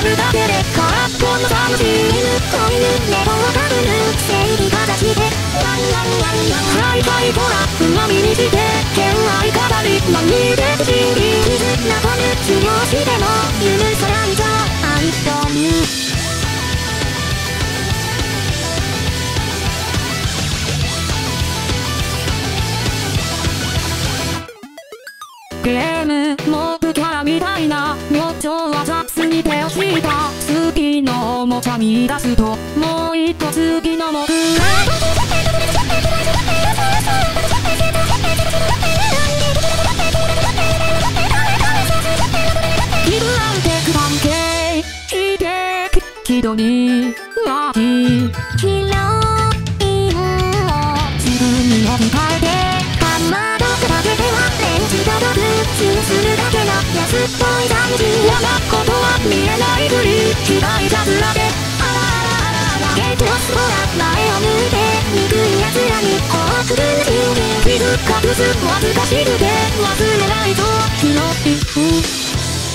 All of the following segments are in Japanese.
るだけで空っぽの寂しい犬子犬猫をかぶる正義形してワンワンワンワンハイファイトラックの身にして剣愛語り何で不思議絆なこぬ治療しても許さないぞ愛というゲームモブキャラみたいな予兆は雑に手をした次のおもちゃ見出すともう一個次のモブギブアンテク関係聞いて気取りワーキーヒロインを自分に置き換えてハンマードクだけではレンジ届くチンするだけの安っぽい感じ嫌なことは見えないふり被害者ずらであらあらあらゲートスほら前を向いて憎い奴らに多く分心に気づかずわずかしくて忘れないぞヒロイン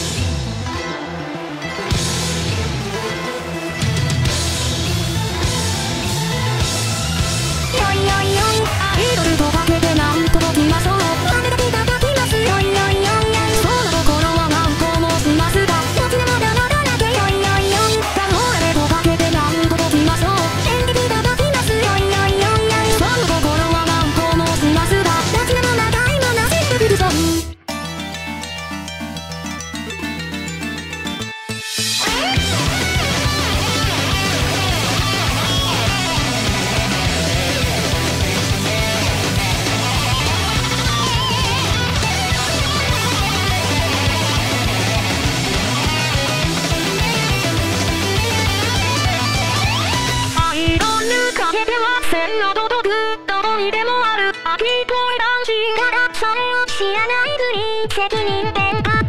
アイドルとかけてなんと届きましょう雨だけが書きますよいよいよいよその心は何個もしますがどちらもどのどだけよいよいよダンホーレとかけてなんと届きましょう演劇が書きますよいよいよいよその心は何個もしますがどちらも長いもなしフィクション線の届くどこにでもある秋っぽい男子がそれを知らないふり責任転嫁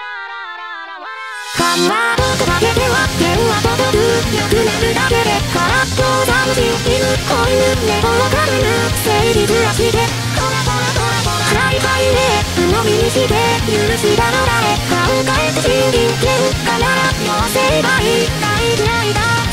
ハンマードとかけては剣は届くよく寝るだけで空っぽ寂しい犬子犬猫をかぶる正義ずらしてコラコラコラコラハイファイで鵜呑みにして許したのだれ顔変えて信じてるかならもう成敗大嫌いだ